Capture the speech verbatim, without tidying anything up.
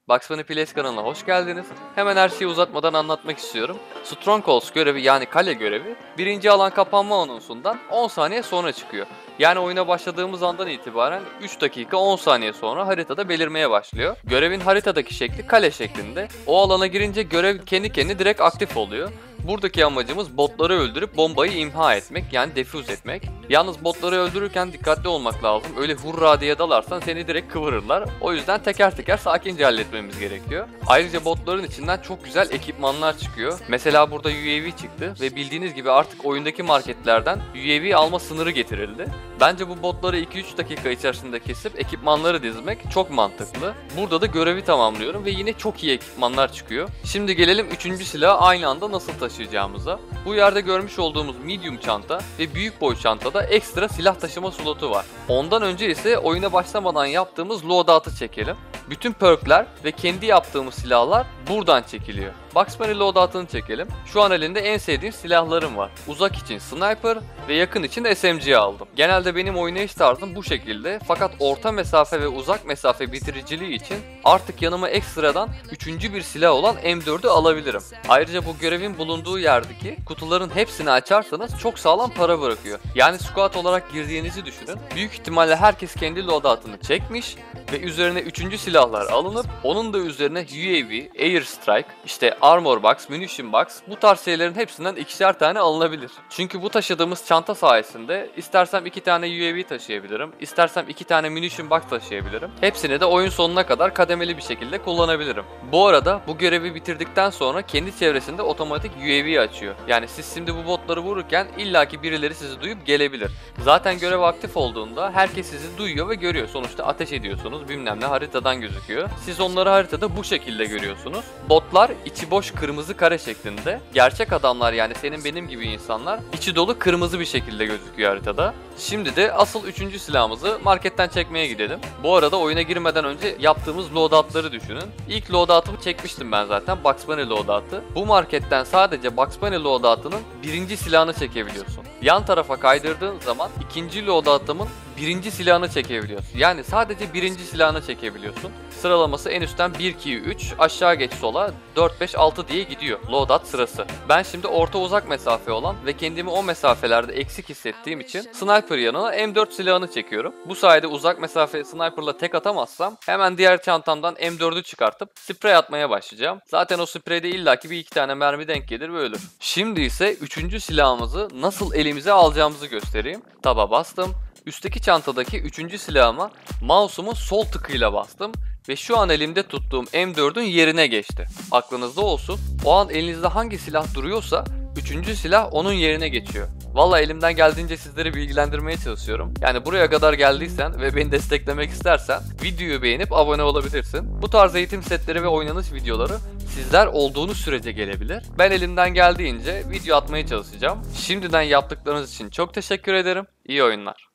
Bugs Bunny Plays kanalına hoş geldiniz. Hemen her şeyi uzatmadan anlatmak istiyorum. Strongholds görevi yani kale görevi birinci alan kapanma anonsundan on saniye sonra çıkıyor. Yani oyuna başladığımız andan itibaren üç dakika on saniye sonra haritada belirmeye başlıyor. Görevin haritadaki şekli kale şeklinde. O alana girince görev kendi kendine direkt aktif oluyor. Buradaki amacımız botları öldürüp bombayı imha etmek yani defuse etmek. Yalnız botları öldürürken dikkatli olmak lazım. Öyle hurra diye dalarsan seni direkt kıvırırlar. O yüzden teker teker sakince halletmemiz gerekiyor. Ayrıca botların içinden çok güzel ekipmanlar çıkıyor. Mesela burada U A V çıktı ve bildiğiniz gibi artık oyundaki marketlerden U A V alma sınırı getirildi. Bence bu botları iki üç dakika içerisinde kesip ekipmanları dizmek çok mantıklı. Burada da görevi tamamlıyorum ve yine çok iyi ekipmanlar çıkıyor. Şimdi gelelim üçüncü silahı aynı anda nasıl taşıyacağımıza. Bu yerde görmüş olduğumuz medium çanta ve büyük boy çantada ekstra silah taşıma slotu var. Ondan önce ise oyuna başlamadan yaptığımız loadout'ı çekelim. Bütün perkler ve kendi yaptığımız silahlar buradan çekiliyor. Bugs Bunny loadout'ını çekelim. Şu an elinde en sevdiğim silahlarım var. Uzak için sniper ve yakın için S M G aldım. Genelde benim oynayış tarzım bu şekilde. Fakat orta mesafe ve uzak mesafe bitiriciliği için artık yanıma ekstradan üçüncü bir silah olan M dördü alabilirim. Ayrıca bu görevin bulunduğu yerdeki kutuların hepsini açarsanız çok sağlam para bırakıyor. Yani squad olarak girdiğinizi düşünün. Büyük ihtimalle herkes kendi loadout'ını çekmiş ve üzerine üçüncü silahlar alınıp onun da üzerine U A V, Air Strike, işte Armor Box, Munition Box bu tarz şeylerin hepsinden ikişer tane alınabilir. Çünkü bu taşıdığımız çanta sayesinde istersem iki tane U A V taşıyabilirim, istersem iki tane Munition Box taşıyabilirim. Hepsini de oyun sonuna kadar kademeli bir şekilde kullanabilirim. Bu arada bu görevi bitirdikten sonra kendi çevresinde otomatik U A V açıyor. Yani siz şimdi bu botları vururken illaki birileri sizi duyup gelebilir. Zaten görev aktif olduğunda herkes sizi duyuyor ve görüyor. Sonuçta ateş ediyorsunuz, bilmem ne haritadan gözüküyor. Siz onları haritada bu şekilde görüyorsunuz. Botlar içi boş kırmızı kare şeklinde. Gerçek adamlar yani senin benim gibi insanlar içi dolu kırmızı bir şekilde gözüküyor haritada. Şimdi de asıl üçüncü silahımızı marketten çekmeye gidelim. Bu arada oyuna girmeden önce yaptığımız loadout'ları düşünün. İlk loadout'ımı çekmiştim ben zaten, Bugs Bunny loadout'ı. Bu marketten sadece Bugs Bunny loadout'ının birinci silahını çekebiliyorsun. Yan tarafa kaydırdığın zaman ikinci loadout'ımın birinci silahını çekebiliyorsun. Yani sadece birinci silahını çekebiliyorsun. Sıralaması en üstten bir, iki, üç, aşağı geç sola dört, beş, altı diye gidiyor loadout sırası. Ben şimdi orta uzak mesafe olan ve kendimi o mesafelerde eksik hissettiğim için sniper yanına M dört silahını çekiyorum. Bu sayede uzak mesafe sniperla tek atamazsam hemen diğer çantamdan M dördü çıkartıp sprey atmaya başlayacağım. Zaten o spreyde illaki bir iki tane mermi denk gelir ve ölür. Şimdi ise üçüncü silahımızı nasıl elimize alacağımızı göstereyim. Taba bastım. Üstteki çantadaki üçüncü silahıma mouse'umun sol tıkıyla bastım ve şu an elimde tuttuğum M dördün yerine geçti. Aklınızda olsun, o an elinizde hangi silah duruyorsa üçüncü silah onun yerine geçiyor. Valla elimden geldiğince sizleri bilgilendirmeye çalışıyorum. Yani buraya kadar geldiysen ve beni desteklemek istersen videoyu beğenip abone olabilirsin. Bu tarz eğitim setleri ve oynanış videoları sizler olduğunuz sürece gelebilir. Ben elimden geldiğince video atmaya çalışacağım. Şimdiden yaptıklarınız için çok teşekkür ederim. İyi oyunlar.